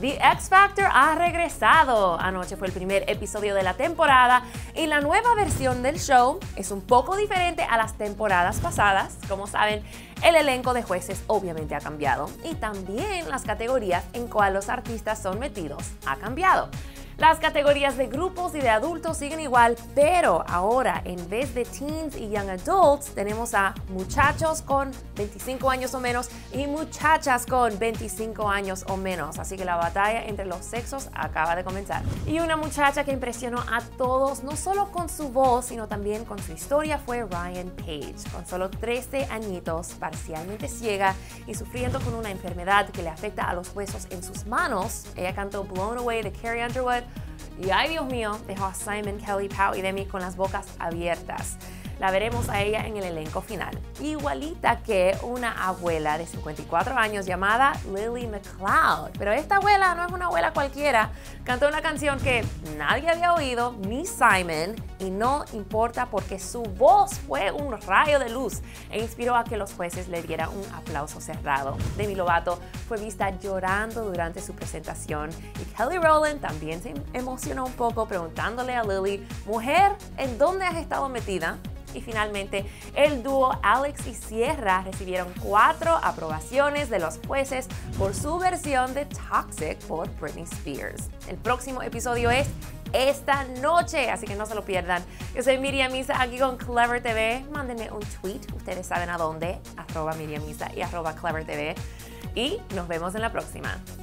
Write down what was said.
The X Factor ha regresado. Anoche fue el primer episodio de la temporada y la nueva versión del show es un poco diferente a las temporadas pasadas. Como saben, el elenco de jueces obviamente ha cambiado y también las categorías en cuales los artistas son metidos ha cambiado. Las categorías de grupos y de adultos siguen igual, pero ahora en vez de teens y young adults tenemos a muchachos con 25 años o menos y muchachas con 25 años o menos. Así que la batalla entre los sexos acaba de comenzar. Y una muchacha que impresionó a todos, no solo con su voz, sino también con su historia, fue Ryan Page. Con solo 13 añitos, parcialmente ciega y sufriendo con una enfermedad que le afecta a los huesos en sus manos, ella cantó Blown Away de Carrie Underwood. Y ay Dios mío, dejó a Simon, Kelly, Pau y Demi con las bocas abiertas. La veremos a ella en el elenco final. Igualita que una abuela de 54 años llamada Lily McLeod. Pero esta abuela no es una abuela cualquiera. Cantó una canción que nadie había oído, ni Simon, y no importa porque su voz fue un rayo de luz e inspiró a que los jueces le dieran un aplauso cerrado. Demi Lovato fue vista llorando durante su presentación y Kelly Rowland también se emocionó un poco preguntándole a Lily, mujer, ¿en dónde has estado metida? Y finalmente, el dúo Alex y Sierra recibieron 4 aprobaciones de los jueces por su versión de Toxic por Britney Spears. El próximo episodio es esta noche, así que no se lo pierdan. Yo soy Miriam Misa aquí con Clever TV. Mándenme un tweet, ustedes saben a dónde, @Miriam Misa y @Clever TV. Y nos vemos en la próxima.